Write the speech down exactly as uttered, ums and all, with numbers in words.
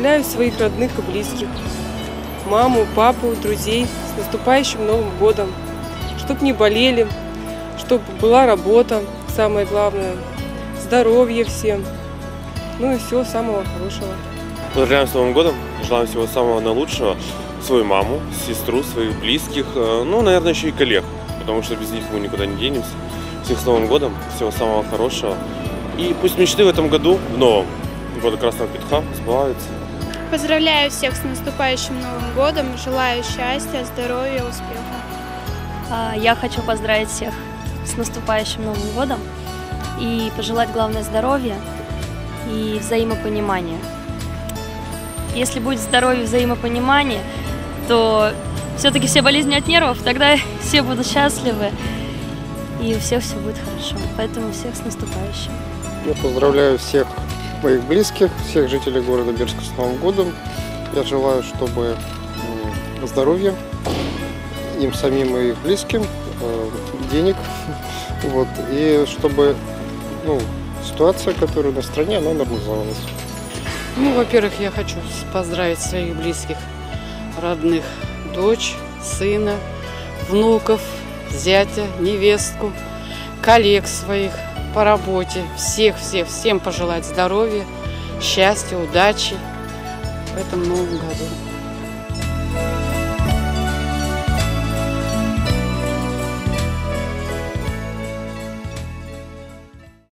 Поздравляю своих родных и близких, маму, папу, друзей с наступающим Новым годом. Чтоб не болели, чтобы была работа, самое главное, здоровье всем, ну и всего самого хорошего. Поздравляем с Новым годом, желаем всего самого наилучшего, свою маму, сестру, своих близких, ну, наверное, еще и коллег, потому что без них мы никуда не денемся. Всех с Новым годом, всего самого хорошего. И пусть мечты в этом году, в новом, года Красного Петуха, сбываются. Поздравляю всех с наступающим Новым годом, желаю счастья, здоровья, успеха. Я хочу поздравить всех с наступающим Новым годом и пожелать, главное, здоровья и взаимопонимания. Если будет здоровье и взаимопонимание, то все-таки все болезни от нервов, тогда все будут счастливы и у всех все будет хорошо. Поэтому всех с наступающим. Я поздравляю всех моих близких, всех жителей города Бердска с Новым годом. Я желаю, чтобы здоровья им самим и их близким, денег, вот, и чтобы ну, ситуация, которая на стране, она нормализовалась. Ну, во-первых, я хочу поздравить своих близких, родных, дочь, сына, внуков, зятя, невестку, коллег своих по работе, всех-всех, всем пожелать здоровья, счастья, удачи в этом новом году.